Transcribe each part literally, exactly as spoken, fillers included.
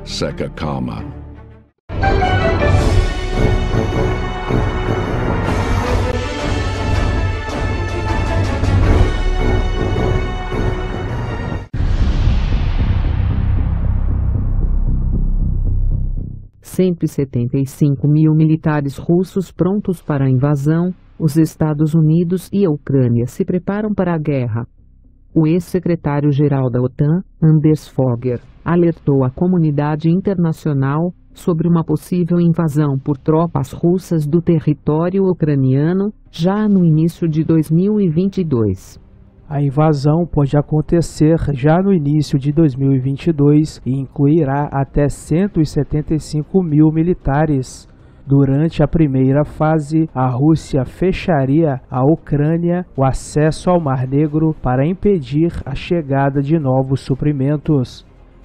Seca Calma. cento e setenta e cinco mil militares russos prontos para a invasão, os Estados Unidos e a Ucrânia se preparam para a guerra. O ex-secretário-geral da OTAN, Anders Fogh, alertou a comunidade internacional sobre uma possível invasão por tropas russas do território ucraniano já no início de dois mil e vinte e dois. A invasão pode acontecer já no início de dois mil e vinte e dois e incluirá até cento e setenta e cinco mil militares. Durante a primeira fase, a Rússia fecharia à Ucrânia o acesso ao Mar Negro para impedir a chegada de novos suprimentos.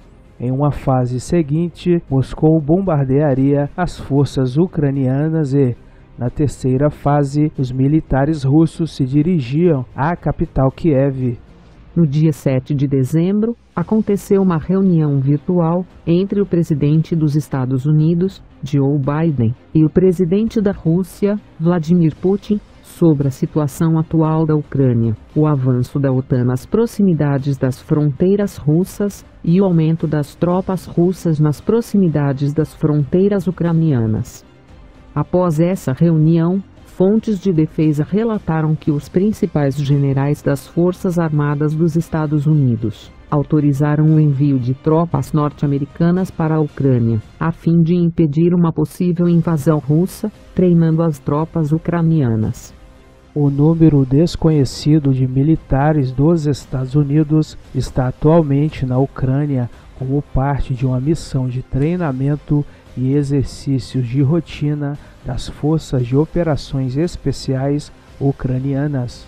Em uma fase seguinte, Moscou bombardearia as forças ucranianas e, na terceira fase, os militares russos se dirigiam à capital Kiev. No dia sete de dezembro, aconteceu uma reunião virtual entre o presidente dos Estados Unidos, Joe Biden, e o presidente da Rússia, Vladimir Putin, sobre a situação atual da Ucrânia, o avanço da OTAN nas proximidades das fronteiras russas e o aumento das tropas russas nas proximidades das fronteiras ucranianas. Após essa reunião, fontes de defesa relataram que os principais generais das Forças Armadas dos Estados Unidos autorizaram o envio de tropas norte-americanas para a Ucrânia, a fim de impedir uma possível invasão russa, treinando as tropas ucranianas. O número desconhecido de militares dos Estados Unidos está atualmente na Ucrânia como parte de uma missão de treinamento e exercícios de rotina das Forças de Operações Especiais ucranianas.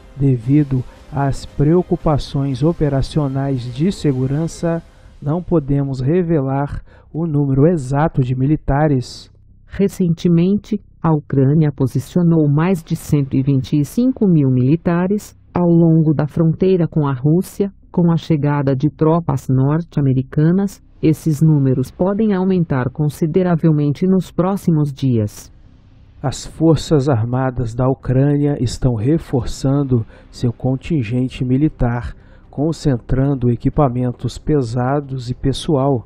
Devido às preocupações operacionais de segurança, não podemos revelar o número exato de militares. Recentemente, a Ucrânia posicionou mais de cento e vinte e cinco mil militares ao longo da fronteira com a Rússia. Com a chegada de tropas norte-americanas, esses números podem aumentar consideravelmente nos próximos dias. As Forças Armadas da Ucrânia estão reforçando seu contingente militar, concentrando equipamentos pesados e pessoal.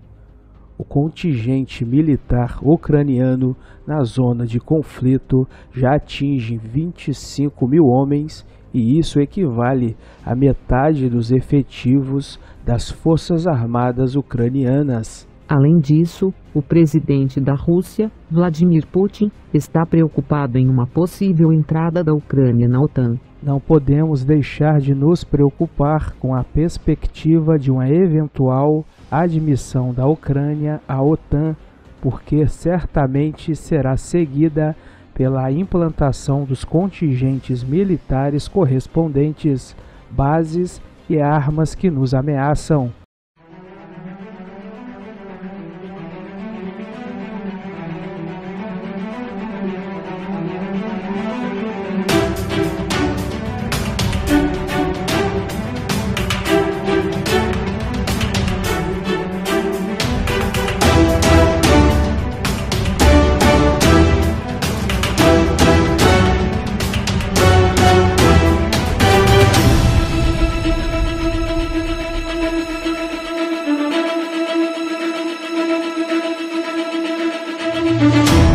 O contingente militar ucraniano na zona de conflito já atinge vinte e cinco mil homens e isso equivale à metade dos efetivos das Forças Armadas ucranianas. Além disso, o presidente da Rússia, Vladimir Putin, está preocupado em uma possível entrada da Ucrânia na OTAN. Não podemos deixar de nos preocupar com a perspectiva de uma eventual admissão da Ucrânia à OTAN, porque certamente será seguida pela implantação dos contingentes militares correspondentes, bases e armas que nos ameaçam. We'll be right back.